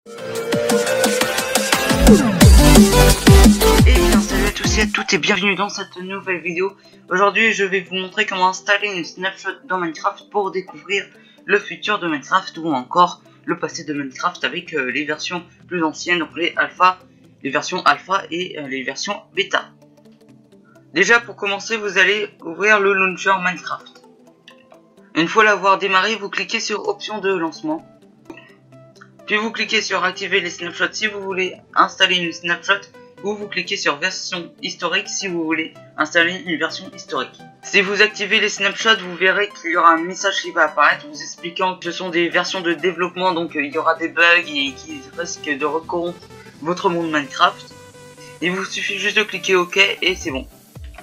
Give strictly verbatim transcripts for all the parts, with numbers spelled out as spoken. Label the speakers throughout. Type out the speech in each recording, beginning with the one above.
Speaker 1: Et bien salut à tous et à toutes et bienvenue dans cette nouvelle vidéo. Aujourd'hui je vais vous montrer comment installer une snapshot dans Minecraft pour découvrir le futur de Minecraft ou encore le passé de Minecraft avec euh, les versions plus anciennes, donc les alpha, les versions alpha et euh, les versions bêta. Déjà pour commencer vous allez ouvrir le launcher Minecraft. Une fois l'avoir démarré, vous cliquez sur option de lancement. Puis vous cliquez sur activer les snapshots si vous voulez installer une snapshot, ou vous cliquez sur version historique si vous voulez installer une version historique. Si vous activez les snapshots, vous verrez qu'il y aura un message qui va apparaître vous expliquant que ce sont des versions de développement, donc euh, il y aura des bugs et qui risquent de corrompre votre monde Minecraft. Il vous suffit juste de cliquer OK et c'est bon.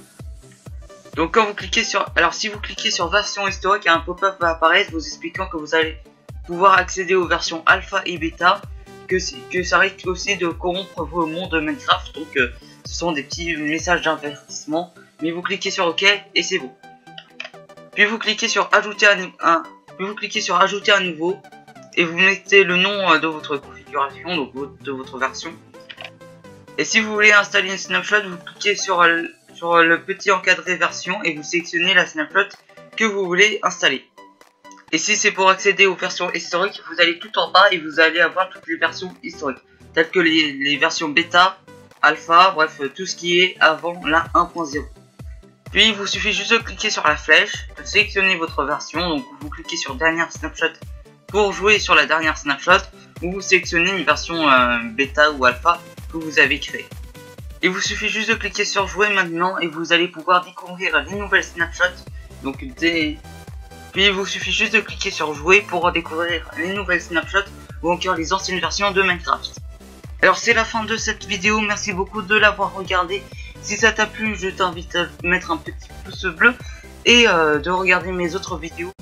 Speaker 1: Donc quand vous cliquez sur, alors si vous cliquez sur version historique, un pop-up va apparaître vous expliquant que vous allez pouvoir accéder aux versions alpha et bêta, que, que ça risque aussi de corrompre vos mondes Minecraft, donc euh, ce sont des petits messages d'avertissement, mais vous cliquez sur OK et c'est bon. Puis vous cliquez sur ajouter un, un puis vous cliquez sur ajouter un nouveau et vous mettez le nom de votre configuration, donc de votre version. Et si vous voulez installer une snapshot, vous cliquez sur sur le petit encadré version et vous sélectionnez la snapshot que vous voulez installer. Et si c'est pour accéder aux versions historiques, vous allez tout en bas et vous allez avoir toutes les versions historiques, telles que les, les versions bêta, alpha, bref tout ce qui est avant la un point zéro. Puis il vous suffit juste de cliquer sur la flèche, de sélectionner votre version, donc vous cliquez sur dernière snapshot pour jouer sur la dernière snapshot, ou vous sélectionnez une version euh, bêta ou alpha que vous avez créée. Il vous suffit juste de cliquer sur jouer maintenant et vous allez pouvoir découvrir les nouvelles snapshots. Donc des... Puis il vous suffit juste de cliquer sur jouer pour découvrir les nouvelles snapshots ou encore les anciennes versions de Minecraft. Alors c'est la fin de cette vidéo, merci beaucoup de l'avoir regardé. Si ça t'a plu, je t'invite à mettre un petit pouce bleu et euh, de regarder mes autres vidéos.